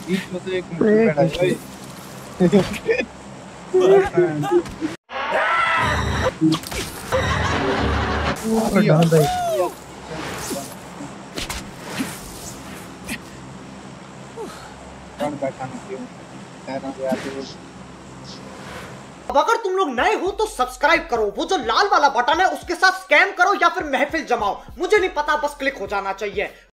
बीच में से एक मिनट बैठा है भाई। अब अगर तुम लोग नए हो तो सब्सक्राइब करो, वो जो लाल वाला बटन है उसके साथ स्कैम करो या फिर महफिल जमाओ, मुझे नहीं पता, बस क्लिक हो जाना चाहिए।